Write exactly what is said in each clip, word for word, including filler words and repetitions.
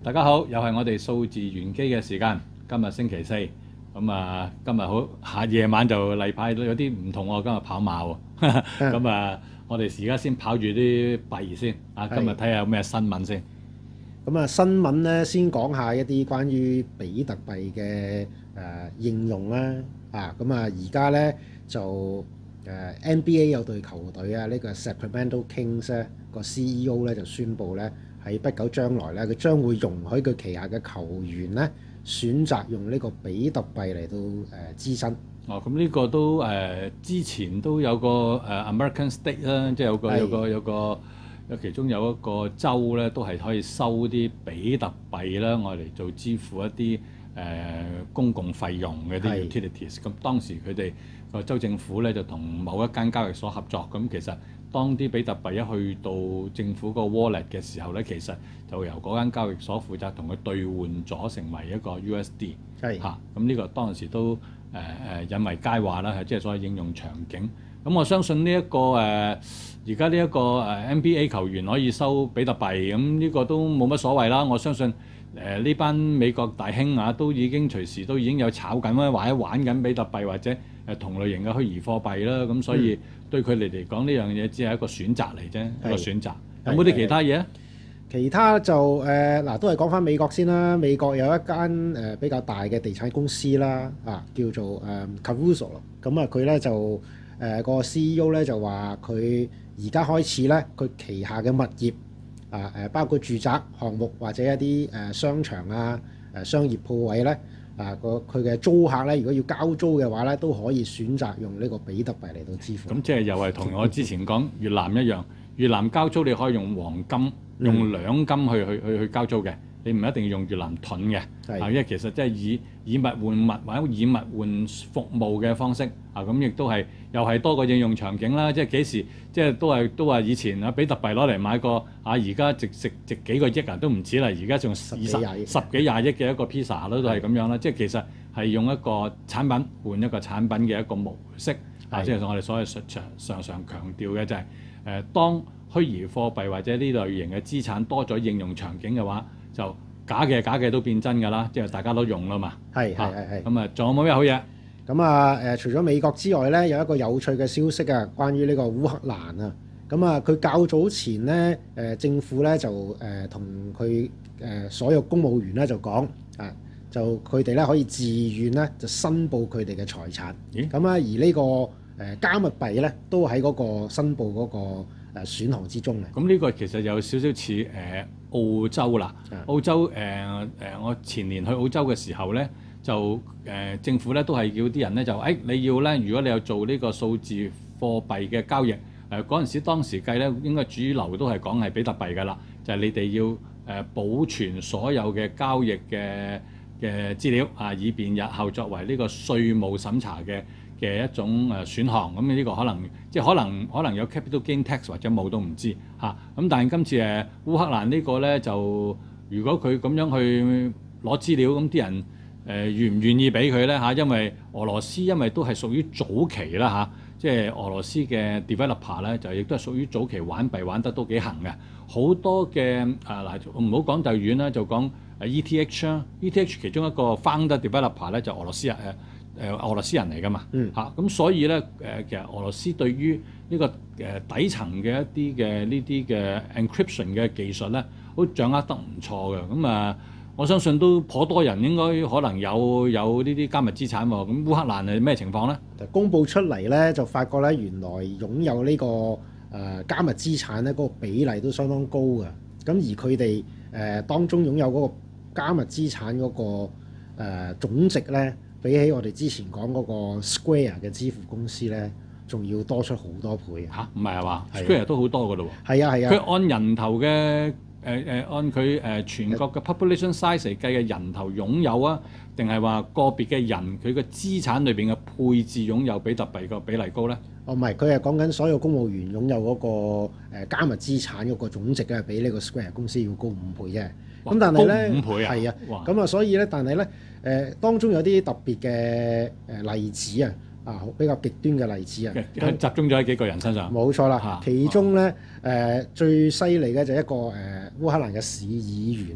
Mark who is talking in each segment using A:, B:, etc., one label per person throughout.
A: 大家好，又係我哋數字玄機嘅時間。今日星期四，咁啊，今日好下夜晚就例牌有啲唔同喎。今日跑馬喎，咁啊，我哋而家先跑住啲幣先。啊，今日睇下有咩新聞先。
B: 咁啊，新聞咧先講下一啲關於比特幣嘅誒應用啦。啊，咁啊，而家咧就誒 N B A 有隊球隊啊，呢個 Sacramento Kings 咧個 C E O 咧就宣布咧，喺不久將來咧，佢將會容許佢旗下嘅球員咧選擇用呢個比特幣嚟到誒支薪。
A: 哦，咁呢個都誒、呃、之前都有個誒、呃、American State 啦，即係有個有個有個有其中有一個州咧，都係可以收啲比特幣啦，我嚟做支付一啲誒、呃、公共費用嘅啲 utilities。咁當時佢哋個州政府咧就同某一間交易所合作，咁其實當啲比特幣一去到政府個 wallet 嘅時候咧，其實就由嗰間交易所負責同佢兌換咗成為一個 U S D。係嚇，咁呢個當時都誒誒、呃、引為佳話啦，係即係所謂應用場景。咁我相信呢、這、一個誒而家呢一個誒 N B A 球員可以收比特幣，咁呢個都冇乜所謂啦。我相信誒呢、呃、班美國大兄啊，都已經隨時都已經有炒緊啦，或者玩緊比特幣或者誒同類型嘅虛擬貨幣啦。咁所以對佢哋嚟講，呢樣嘢只係一個選擇嚟啫，嗯、一個選擇。有冇啲其他嘢？
B: 其他就誒嗱、呃，都係講翻美國先啦。美國有一間誒、呃、比較大嘅地產公司啦，啊叫做誒、呃、Caruso 咯。咁啊，佢咧就誒、呃個 C E O 咧就話佢而家開始咧，佢旗下嘅物業啊誒，包括住宅項目或者一啲誒、呃、商場啊誒、呃、商業鋪位咧啊個佢嘅租客咧，如果要交租嘅話咧，都可以選擇用呢個比特幣嚟到支付。
A: 咁即係又係同我之前講越南一樣，越南交租你可以用黃金。用兩金去去去去交租嘅，你唔一定要用越南盾嘅，啊，因為其實即係以以物換物或者以物換服務嘅方式，啊，咁亦都係又係多個應用場景啦。即係幾時，即係都係都話以前啊，比特幣攞嚟買個啊，而家值值值幾個億啊，都唔止啦，而家仲十十十幾廿億嘅一個 pizza 都都係咁樣啦。即係其實係用一個產品換一個產品嘅一個模式，啊，即係我哋所謂常常常強調嘅就係、是、誒、呃、當。虛擬貨幣或者呢類型嘅資產多咗應用場景嘅話，就假嘅假嘅都變真㗎啦，即係大家都用啦嘛。
B: 係係係係。
A: 咁啊，仲有冇咩好嘢？
B: 咁啊誒，除咗美國之外咧，有一個有趣嘅消息啊，關於呢個烏克蘭啊。咁啊，佢較早前咧誒、呃、政府咧就誒同佢誒所有公務員咧就講啊，就佢哋咧可以自願咧就申報佢哋嘅財產。咦？咁啊，而呢、這個誒、呃、加密幣咧都喺嗰個申報嗰、那個。誒選項之中嘅，
A: 咁呢個其實有少少似誒澳洲啦。
B: 的
A: 澳洲誒誒、呃呃，我前年去澳洲嘅時候咧，就誒、呃、政府咧都係叫啲人咧就誒、哎、你要咧，如果你有做呢個數字貨幣嘅交易，誒嗰陣時當時計咧應該主流都係講係比特幣㗎啦，就係、是、你哋要誒、呃、保存所有嘅交易嘅嘅資料啊，以便日後作為呢個稅務審查嘅嘅一種誒選項。咁呢個可能即係可能可能有 capital gain tax 或者冇都唔知嚇。咁、啊、但係今次誒烏克蘭呢個咧就如果佢咁樣去攞資料，咁啲人誒、呃、願唔願意俾佢咧嚇？因為俄羅斯因為都係屬於早期啦嚇、啊，即係俄羅斯嘅 developer 咧就亦都係屬於早期玩幣玩得都幾行嘅，好多嘅誒嗱唔好講就遠啦，就講誒 E T H 啦 ，E T H 其中一個 founder developer 咧就是、俄羅斯人誒。呃誒俄羅斯人嚟㗎嘛，嚇咁、嗯啊、所以咧誒、呃、其實俄羅斯對於呢、這個誒、呃、底層嘅一啲嘅呢啲嘅 encryption 嘅技術咧，都掌握得唔錯嘅。咁啊，我相信都頗多人應該可能有有呢啲加密資產喎。咁烏克蘭係咩情況咧？
B: 公佈出嚟咧，就發覺咧原來擁有呢、這個誒、呃、加密資產咧嗰、那個比例都相當高嘅。咁而佢哋誒當中擁有嗰個加密資產嗰、那個誒、呃、總值咧，比起我哋之前講嗰個 Square 嘅支付公司咧，仲要多出好多倍
A: 嚇，唔係係嘛？Square 都好多㗎咯喎。
B: 係啊係啊。佢、
A: 啊、按人頭嘅誒誒按佢誒、呃、全國嘅 population size 嚟計嘅人頭擁有啊，定係話個別嘅人佢嘅資產裏邊嘅配置擁有比特幣個比例高咧？
B: 哦，唔係，佢係講緊所有公務員擁有嗰個誒加密資產嗰個總值咧，比呢個 Square 公司要高五倍啫。咁但係咧，
A: 高五倍啊，
B: 係啊，咁啊，所以咧，但係咧，誒當中有啲特別嘅誒例子啊，啊比較極端嘅例子啊，
A: 集中咗喺幾個人身上。
B: 冇錯啦，其中咧誒最犀利嘅就係一個誒烏克蘭嘅市議員啊，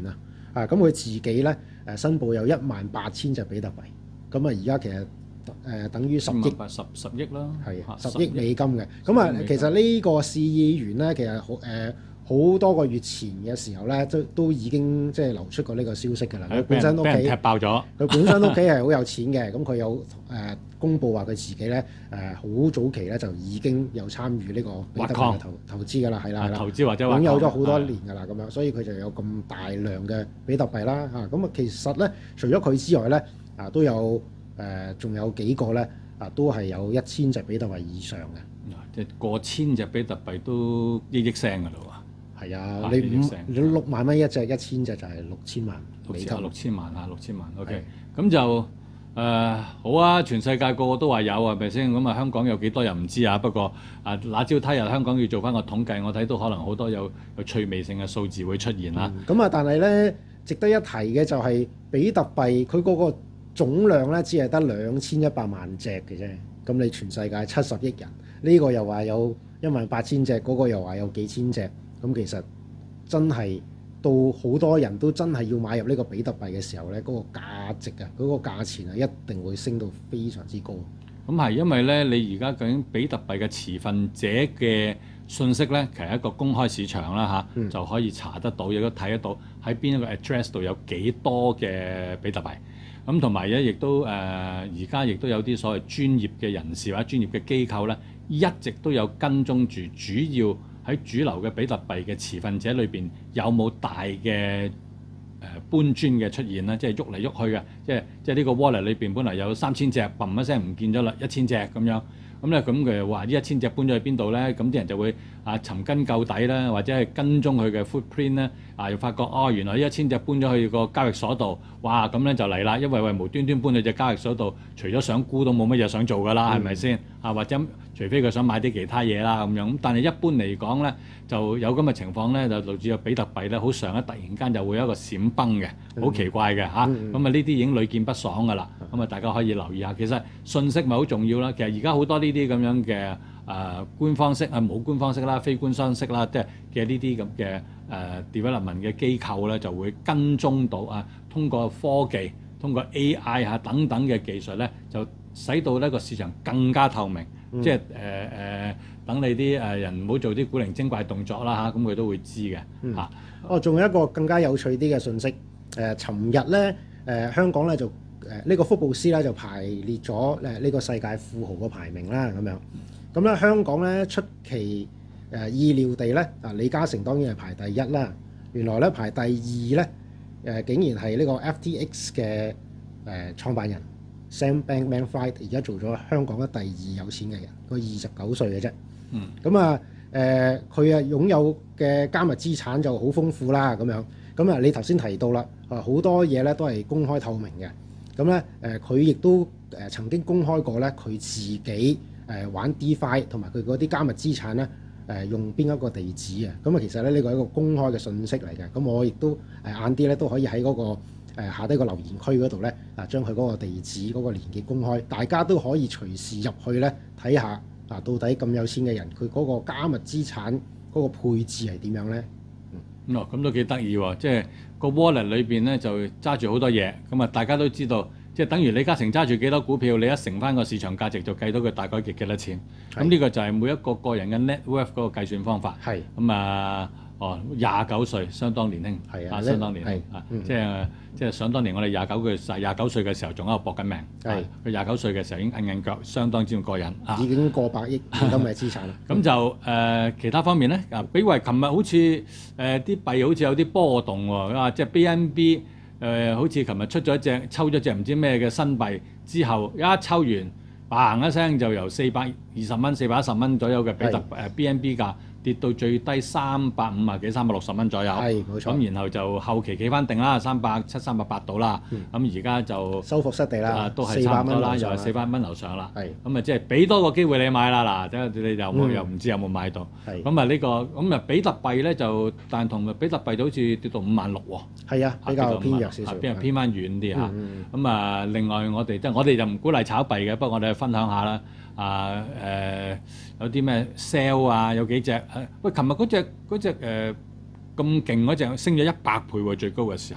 B: 啊，咁佢自己咧誒申報有一萬八千隻比特幣，咁啊而家其實誒、呃、等於十億
A: 十十億啦，
B: 係十億美金嘅。咁啊其實呢個市議員咧，其實好誒。呃好多個月前嘅時候咧，都都已經即係流出過呢個消息㗎啦。佢本身屋企
A: 踢爆咗，
B: 佢本身屋企係好有錢嘅，咁佢有誒、呃、公佈話佢自己咧誒好早期咧就已經有參與呢個比特幣嘅投投資㗎啦，係啦係啦，
A: 投資或者
B: 擁有咗好多年㗎啦，咁樣，所以佢就有咁大量嘅比特幣啦嚇。咁啊，其實咧除咗佢之外咧啊，都有誒仲、呃、有幾個咧啊，都係有一千隻比特幣以上嘅。
A: 即係過千隻比特幣都億億聲㗎啦喎。
B: 係啊，你五你六萬蚊一隻，一千隻就係六千萬美金。
A: 六千萬啊，六千萬。OK，咁就誒、呃、好啊，全世界個個都話有係咪先？咁啊，香港有幾多人唔知啊？不過啊，那朝他日香港要做翻個統計，我睇到可能好多有有趣味性嘅數字會出現啦。
B: 咁啊、嗯，但係咧值得一提嘅就係比特幣，佢嗰個總量咧只係得兩千一百萬隻嘅啫。咁你全世界七十億人，呢、這個又話有一萬八千隻，嗰、那個又話有幾千隻。咁其實真係到好多人都真係要買入呢個比特幣嘅時候咧，嗰、那個價值啊，嗰、那個價錢啊，一定會升到非常之高。
A: 咁係因為咧，你而家究竟比特幣嘅持份者嘅信息咧，其實係一個公開市場啦嚇，嗯、就可以查得到，亦都睇得到喺邊一個 address 度有幾多嘅比特幣。咁同埋咧，亦都誒而家亦都有啲所謂專業嘅人士或者專業嘅機構咧，一直都有跟蹤住主要喺主流嘅比特幣嘅持份者裏邊有冇大嘅誒、呃、搬磚嘅出現啦，即係喐嚟喐去嘅，即係即係呢個 wallet 裏邊本來有三千隻，砰一聲唔見咗啦，一千隻咁樣，咁咧咁佢話呢一千隻搬咗去邊度咧？咁啲人就會啊尋根究底啦，或者係跟蹤佢嘅 footprint 咧，啊又發覺哦原來呢一千隻搬咗去個交易所度，哇咁咧就嚟啦，因為喂無端端搬去隻交易所度，除咗想沽都冇乜嘢想做㗎啦，係咪先？啊或者除非佢想買啲其他嘢啦咁樣，咁但係一般嚟講咧，就有咁嘅情況咧，就導致個比特幣咧好常咧突然間就會有一個閃崩嘅，好奇怪嘅嚇。咁啊呢啲已經屢見不爽㗎啦。咁啊大家可以留意下，其實信息咪好重要啦。其實而家好多呢啲咁樣嘅誒、呃、官方式啊冇官方式啦、非官方式啦，即係嘅呢啲咁嘅誒 development 嘅機構咧，就會跟蹤到啊，通過科技、通過 A I 嚇等等嘅技術咧，就使到呢個市場更加透明。嗯、即係誒誒，等你啲誒人唔好做啲古靈精怪動作啦嚇，咁、啊、佢都會知嘅嚇。嗯啊、
B: 哦，仲有一個更加有趣啲嘅信息，誒、呃，尋日咧誒香港咧就誒呢、呃這個福布斯咧就排列咗誒呢個世界富豪嘅排名啦，咁樣。咁咧香港咧出奇誒、呃、意料地咧，啊李嘉誠當然係排第一啦。原來咧排第二咧誒、呃、竟然係呢個 F T X 嘅誒、呃、創辦人。Sam Bankman-Fried 而家做咗香港嘅第二有錢嘅人，佢二十九歲嘅啫。嗯。咁啊，誒佢啊擁有嘅加密資產就好豐富啦，咁樣。咁啊，你頭先提到啦，啊好多嘢咧都係公開透明嘅。咁咧誒，佢亦都誒曾經公開過咧，佢自己誒玩 DeFi 同埋佢嗰啲加密資產咧誒用邊一個地址啊？咁啊，其實咧呢個係一個公開嘅信息嚟嘅。咁我亦都誒晏啲咧都可以喺嗰個。誒下低個留言區嗰度咧，啊將佢嗰個地址嗰、嗰個連結公開，大家都可以隨時入去咧睇下，啊到底咁有錢嘅人佢嗰個加密資產嗰個配置係點樣咧？
A: 嗯，哦咁都幾得意喎，即係個 wallet 裏邊咧就揸住好多嘢，咁啊大家都知道，即係等於李嘉誠揸住幾多股票，你一乘翻個市場價值就計到佢大概值幾多錢。咁呢是個就係每一個個人嘅 net worth 嗰個計算方法。係是。咁啊。哦，廿九歲相當年輕，係啊，相當年輕啊，即係即係想當年我哋廿九個歲，廿九歲嘅時候仲喺度搏緊命，係佢廿九歲嘅時候已經硬硬腳，相當之過癮啊，
B: 已經過百億咁嘅資產啦。
A: 咁就誒、呃、其他方面咧，啊，比如琴日好似誒啲幣好似有啲波動喎，啊，即係 B N B 誒、呃、好似琴日出咗一隻抽咗隻唔知咩嘅新幣之後，一抽完，嘭一聲就由四百二十蚊、四百一十蚊左右嘅比特誒 B N B 價。跌到最低三百五啊幾三百六十蚊左右，係冇錯。咁然後就後期企翻定啦，三百七、三百八到啦。咁而家就
B: 收復失地啦，
A: 都係差唔多啦，又係四百蚊樓上啦。係咁啊，即係俾多個機會你買啦。嗱，即係你又冇又唔知有冇買到。係咁啊，呢個咁啊，比特幣咧就，但同比特幣就好似跌到五萬六喎。係啊，比較偏弱少少，偏偏翻遠啲嚇。咁啊，另外我哋即係我哋就唔鼓勵炒幣嘅，不過我哋去分享下啦。啊誒有啲咩 sell 啊，有幾隻誒？喂，琴日嗰隻嗰隻誒咁勁嗰隻升咗一百倍喎，最高嘅時候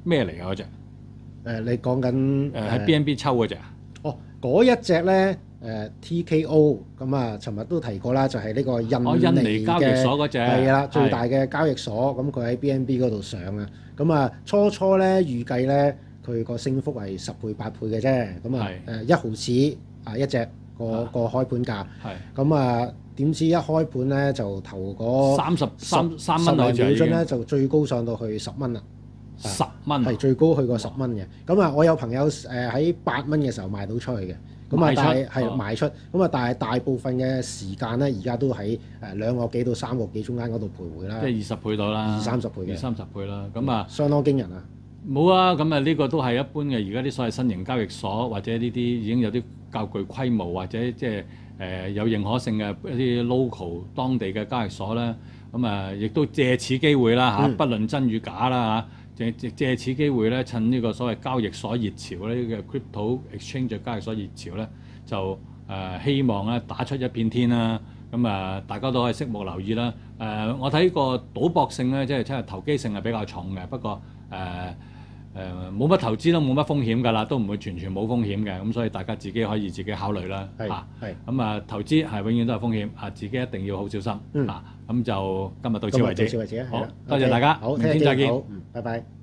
A: 咩嚟㗎嗰只？
B: 誒，你講緊
A: 誒喺 B N B 抽嗰只啊？
B: 哦，嗰一隻咧誒 T K O 咁啊，尋日都提過啦，就係呢個印
A: 哦，印尼
B: 尼
A: 交易
B: 嘅
A: 所嗰只
B: 係啦，
A: 係
B: 最大嘅交易所，咁佢喺 B N B 嗰度上啊。咁啊，初初咧預計咧佢個升幅係十倍八倍嘅啫。咁啊誒一毫子啊一隻個個開盤價。
A: 係。
B: 咁啊點知一開盤咧就頭嗰
A: 三十三三
B: 十零
A: 蚊好似係已經
B: 秒鐘咧就最高上到去十蚊啦。
A: 十蚊
B: 係最高去過十蚊嘅。咁啊，我有朋友誒喺八蚊嘅時候賣到出去嘅。咁啊，但係係賣出。咁啊，但係大部分嘅時間咧，而家都喺誒兩個幾到三個幾中間嗰度徘徊啦。
A: 即係二十倍到啦，
B: 二三十倍嘅，
A: 二三十倍啦。咁啊，
B: 相當驚人啊！
A: 冇啊，咁啊呢個都係一般嘅。而家啲所謂新型交易所或者呢啲已經有啲較具規模或者即係誒有認可性嘅一啲 local 當地嘅交易所啦。咁啊，亦都借此機會啦嚇，
B: 嗯
A: 不論真與假啦嚇。借借借此機會咧，趁呢個所謂交易所熱潮咧嘅 crypto exchange 嘅交易所熱潮咧，就誒、呃、希望咧打出一片天啦。咁啊，大家都可以拭目留意啦。誒、呃，我睇個賭博性咧，即係即係投機性係比較重嘅。不過誒誒冇乜投資都冇乜風險㗎啦，都唔會全全冇風險嘅。咁所以大家自己可以自己考慮啦。
B: 係
A: 啊，
B: 係
A: 咁啊，投資係永遠都有風險啊，自己一定要好小心。
B: 嗯
A: 啊，咁就今日到此為止。
B: 今日到此為止啊，係
A: 好
B: 啦，
A: 多謝大家，
B: 好，
A: 明天再見。
B: 好，嗯，拜拜。